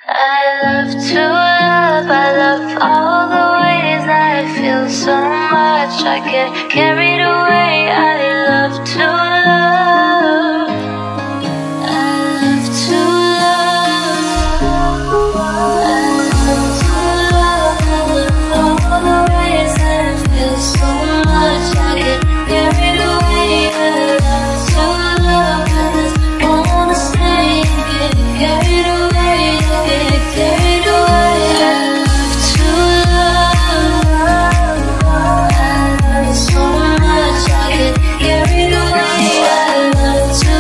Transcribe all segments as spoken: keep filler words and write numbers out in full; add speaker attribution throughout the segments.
Speaker 1: I love to love, I love all the ways I feel so much. I get carried away, I love to love. I love to love. I love to love, I love all the ways I feel so much. I get carried away, I love to love. I just wanna stay and get carried away. Carried away, I love to love. I love so much, I get carried away. I love to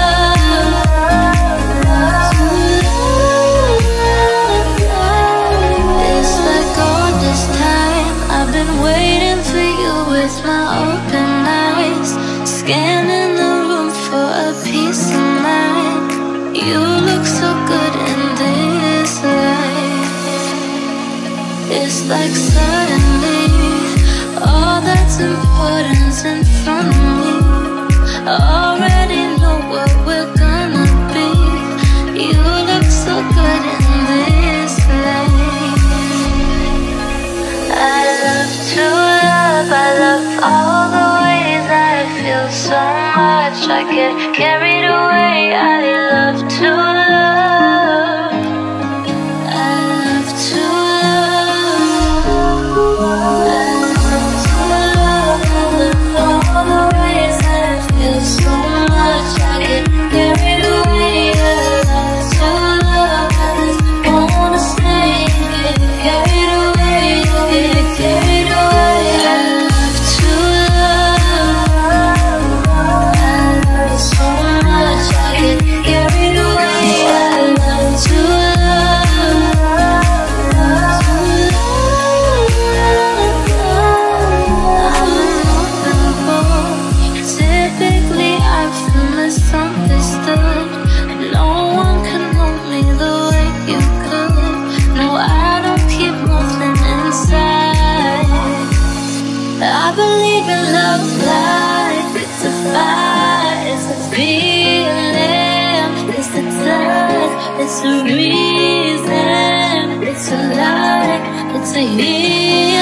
Speaker 1: love. It's like all this time I've been waiting for you with my open eyes, scanning the room for a peace of mind. You look so good in this light. It's like suddenly all that's important's in front of me. I already know what we're gonna be. You look so good in this light. I love to love, I love all the ways I feel so much. I get carried away, I love to love. I love to love. I love to love, I love all the ways I feel so much. I get carried away, I love to love. I just wanna stay and get carried away, get carried away. I love to love. I love so much, I get carried away. I love to love. I'm an open book. Typically I feel misunderstood. No one can hold me the way you could. No, I don't keep nothing inside. I believe in love, life. It's a fight, it's a feeling, it's a touch, it's a reason, it's a light, it's a healing.